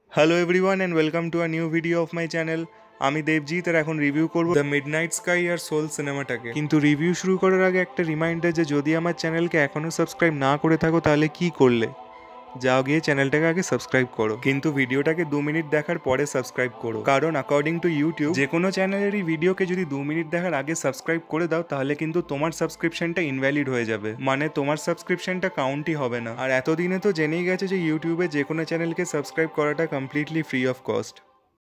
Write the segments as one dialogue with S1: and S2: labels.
S1: Hello everyone and welcome to a new video of my channel. আমি দেবজিৎ আর এখন review করব দ্য মিডনাইট স্কাই আর সোল সিনেমাটাকে। কিন্তু রিভিউ শুরু করার আগে একটা রিমাইন্ডার যে যদি আমার চ্যানেলকে এখনও সাবস্ক্রাইব না করে থাকো তাহলে কি করলে, যাও গিয়ে চ্যানেলটাকে আগে সাবস্ক্রাইব করো, কিন্তু ভিডিওটাকে 2 মিনিট দেখার পরে সাবস্ক্রাইব করো, কারণ অ্যাকর্ডিং টু ইউটিউব যে কোনো চ্যানেলেরই ভিডিওকে যদি 2 মিনিট দেখার আগে সাবস্ক্রাইব করে দাও তাহলে কিন্তু তোমার সাবস্ক্রিপশনটা ইনভ্যালিড হয়ে যাবে, মানে তোমার সাবস্ক্রিপশনটা কাউন্টই হবে না। আর এতদিনে তো জেনেই গেছে যে ইউটিউবে যে কোনো চ্যানেলকে সাবস্ক্রাইব করাটা কমপ্লিটলি ফ্রি অফ কস্ট।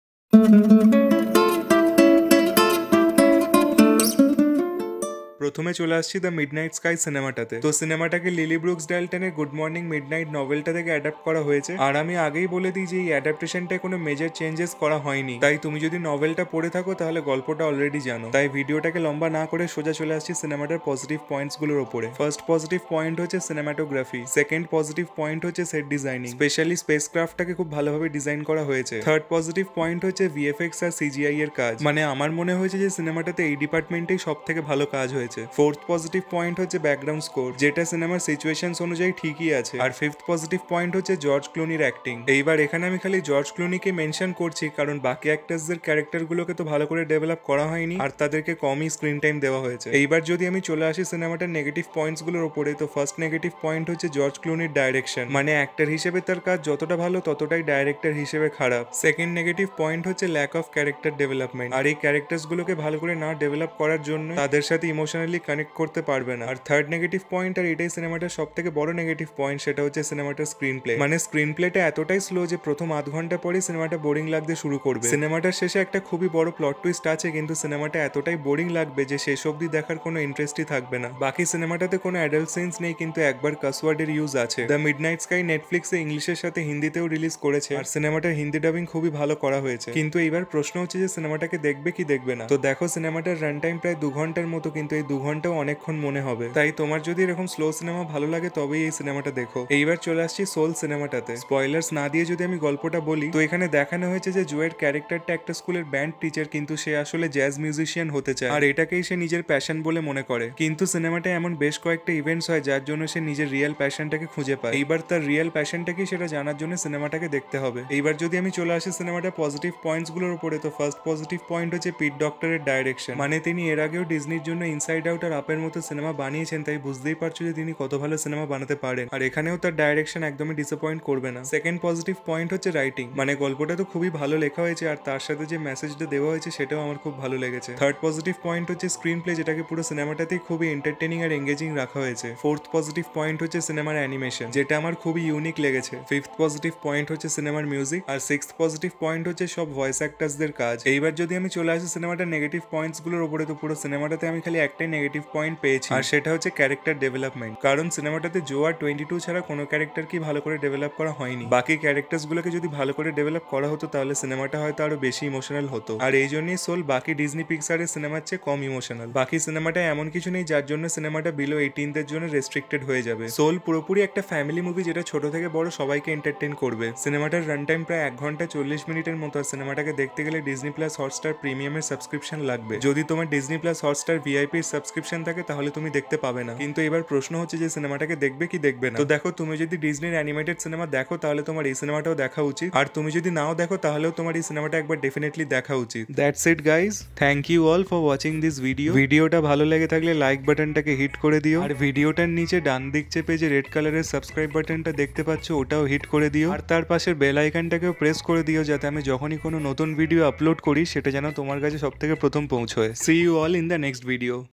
S1: প্রথমে চলে আসছি দ্য মিডনাইট স্কাই সিনেমাটাতে। তো সিনেমাটাকে লিলি ব্রুকস ডাল্টনের গুড মর্নিং মিডনাইট নভেলটা থেকে অ্যাডাপ্ট করা হয়েছে। আর আমি আগেই বলে দিই যে এই অ্যাডাপ্টেশনটায় কোনো মেজর চেঞ্জেস করা হয়নি, তাই তুমি যদি নভেলটা পড়ে থাকো তাহলে গল্পটা অলরেডি জানো। তাই ভিডিওটাকে লম্বা না করে সোজা চলে আসছি সিনেমাটার পজিটিভ পয়েন্টসগুলোর ওপরে। ফার্স্ট পজিটিভ পয়েন্ট হচ্ছে সিনেমাটোগ্রাফি, সেকেন্ড পজিটিভ পয়েন্ট হচ্ছে সেট ডিজাইনিং, স্পেশালি স্পেস ক্রাফটটাকে খুব ভালোভাবে ডিজাইন করা হয়েছে। থার্ড পজিটিভ পয়েন্ট হচ্ছে ভিএফএক্স আর সিজিআই এর কাজ, মানে আমার মনে হয়েছে যে সিনেমাটাতে এই ডিপার্টমেন্টেই সব থেকে ভালো কাজ হয়েছে। ফোর্থ পজিটিভ পয়েন্ট হচ্ছে ব্যাকগ্রাউন্ড স্কোর, যেটা সিনেমার সিচুয়েশনস অনুযায়ী ঠিকই আছে। আর ফিফথ পজিটিভ পয়েন্ট হচ্ছে জর্জ ক্লুনির অ্যাক্টিং। এইবার এখানে আমি খালি জর্জ ক্লুনিকে মেনশন করছি কারণ বাকি অ্যাক্টার্সদের ক্যারেক্টারগুলোকে তো ভালো করে ডেভেলপ করা হয়নি আর তাদেরকে কমই স্ক্রিন টাইম দেওয়া হয়েছে। এইবার যদি আমি চলে আসি সিনেমাটার নেগেটিভ পয়েন্টস গুলোর উপরে, তো ফার্স্ট নেগেটিভ পয়েন্ট হচ্ছে জর্জ ক্লুনির ডাইরেকশন, মানে অ্যাক্টর হিসেবে তার কাজ যতটা ভালো ততটাই ডাইরেক্টর হিসেবে খারাপ। সেকেন্ড নেগেটিভ পয়েন্ট হচ্ছে ল্যাক অফ ক্যারেক্টার ডেভেলপমেন্ট, আর এই ক্যারেক্টার্স গুলোকে ভালো করে না ডেভেলপ করার জন্য তাদের সাথে ইমোশনালি কানেক্ট করতে পারবে না। আর থার্ড নেগেটিভ পয়েন্ট, আর এটাই সিনেমাটার সব থেকে বড় নেগেটিভ পয়েন্ট, সেটা হচ্ছে সিনেমাটার স্ক্রিন প্লে। মানে স্ক্রিন প্লেটা এতটাই স্লো যে প্রথম আধ ঘন্টা পরে সিনেমাটা বোরিং লাগতে শুরু করবে। সিনেমাটার শেষে একটা খুবই বড় প্লট টুইস্ট আছে, কিন্তু সিনেমাটা এতটাই বোরিং লাগবে যে শেষ অবধি দেখার কোনো ইন্টারেস্টই থাকবে না। বাকি সিনেমাটাতে কোনো অ্যাডাল্ট সিনস নেই, কিন্তু একবার কাসওয়ার্ডের ইউজ আছে। দ্য মিডনাইট স্কাই নেটফ্লিক্সে ইংলিশের সাথে হিন্দিতেও রিলিজ করেছে, আর সিনেমাটার হিন্দি ডাবিং খুবই ভালো করা হয়েছে। কিন্তু এইবার প্রশ্ন হচ্ছে যে সিনেমাটাকে দেখবে কি দেখবে না। তো দেখো, সিনেমাটার রান টাইম প্রায় 2 ঘন্টার মতো, কিন্তু এই 2 ঘন্টাও অনেকক্ষণ মনে হবে। তাই তোমার যদি এরকম স্লো সিনেমা ভালো লাগে তবেই এই সিনেমাটা দেখো। এইবার চলে আসছি সোল সিনেমাটাতে। স্পয়লার্স না দিয়ে যদি আমি গল্পটা বলি, তো এখানে দেখানো হয়েছে যে জুয়ের ক্যারেক্টারটা একটা স্কুলের ব্যান্ড টিচার, কিন্তু সে আসলে জ্যাজ মিউজিশিয়ান হতে চায় আর এটাকেই সে নিজের প্যাশন বলে মনে করে। কিন্তু সিনেমাটায় এমন বেশ কয়েকটা ইভেন্টস হয় যার জন্য সে নিজের রিয়েল প্যাশনটাকে খুঁজে পায়। এইবার তার রিয়েল প্যাশনটাকে সেটা জানার জন্য সিনেমাটাকে দেখতে হবে। এইবার যদি আমি চলে আসি সিনেমাটার পজিটিভ পয়েন্টস গুলোর উপরে, তো ফার্স্ট পজিটিভ পয়েন্ট হচ্ছে পিট ডক্টরের ডাইরেকশন, মানে তিনি এর আগেও ডিজনির জন্য ইনসাইড আউট আর আপের মতো সিনেমা বানিয়েছেন, তাই বুঝতেই পারছো যে তিনি কত ভালো সিনেমা বানাতে পারেন। আর এখানেও তার ডাইরেকশন একদমই ডিসঅ্যাপয়েন্ট করবে না। সেকেন্ড পজিটিভ পয়েন্ট হচ্ছে রাইটিং, মানে গল্পটা তো খুবই ভালো লেখা হয়েছে আর তার সাথে যে মেসেজটা দেওয়া হয়েছে সেটাও আমার খুব ভালো লেগেছে। থার্ড পজিটিভ পয়েন্ট হচ্ছে স্ক্রিন প্লে, যেটাকে পুরো সিনেমাটাতেই খুবই এন্টারটেনিং আর এঙ্গেজিং রাখা হয়েছে। ফোর্থ পজিটিভ পয়েন্ট হচ্ছে সিনেমার অ্যানিমেশন, যেটা আমার খুবই ইউনিক লেগেছে। ফিফথ পজিটিভ পয়েন্ট হচ্ছে সিনেমার মিউজিক, আর সিক্সথ পজিটিভ পয়েন্ট হচ্ছে সব ভয়েস অ্যাক্টার্সদের কাজ। এইবার যদি আমি চলে আসি সিনেমাটার নেগেটিভ পয়েন্টস গুলোর উপরে, তো পুরো সিনেমাটাতে আমি খালি একটাই নেগেটিভ পয়েন্ট পেয়েছি, আর সেটা হচ্ছে ক্যারেক্টার ডেভেলপমেন্ট। কারণ সিনেমাটাতে জো আর 22 ছাড়া কোনো ক্যারেক্টারকে ভালো করে ডেভেলপ করা হয়নি। বাকি ক্যারেক্টার্স গুলোকে যদি ভালো করে ডেভেলপ করা হতো তাহলে সিনেমাটা হয়তো আরো বেশি ইমোশনাল হতো। আর এই জন্যই সোল বাকি ডিজনি পিক্সারের সিনেমার চেয়ে কম ইমোশনাল। বাকি সিনেমাটা এমন কিছু নেই যার জন্য সিনেমাটা বিলো 18 এর জন্য রেস্ট্রিক্টেড হয়ে যাবে। সোল পুরোপুরি একটা ফ্যামিলি মুভি, যেটা ছোট থেকে বড় সবাইকে এন্টারটেইন করবে। সিনেমাটার রান টাইম প্রায় 1 ঘন্টা 40 মিনিটের মতো। আর সিনেমাটাকে দেখতে গেলে ডিজনি প্লাস হটস্টার প্রিমিয়ামের সাবস্ক্রিপশন লাগবে। যদি তোমার ডিজনি প্লাস হটস্টার ভিআইপির সাবস্ক্রিপশন থাকে তাহলে তুমি দেখতে পাবে না। কিন্তু এবার প্রশ্ন হচ্ছে যে সিনেমাটাকে দেখবে কি দেখবে না। তো দেখো, তুমি যদি ডিজনির অ্যানিমেটেড সিনেমা দেখো তাহলে তোমার এই সিনেমাটাও দেখা উচিত, আর তুমি যদি নাও দেখো তাহলেও তোমার এই সিনেমাটা একবার ডেফিনেটলি দেখা উচিত। That's it guys, thank you all for watching this video. ভিডিওটা ভালো লেগে থাকলে লাইক বাটনটাকে হিট করে দিও, আর ভিডিওটার নিচে ডান দিক চেপে যে রেড কালারের সাবস্ক্রাইব বাটনটা দেখতে পাচ্ছ ওটাও হিট করে দিও, আর তার পাশের বেল আইকনটাকেও প্রেস করে দিও, যাতে আমি যখনই কোনো নতুন ভিডিও আপলোড করি সেটা যেন তোমার কাছে সব থেকে প্রথম পৌঁছয়। See you all in the next video.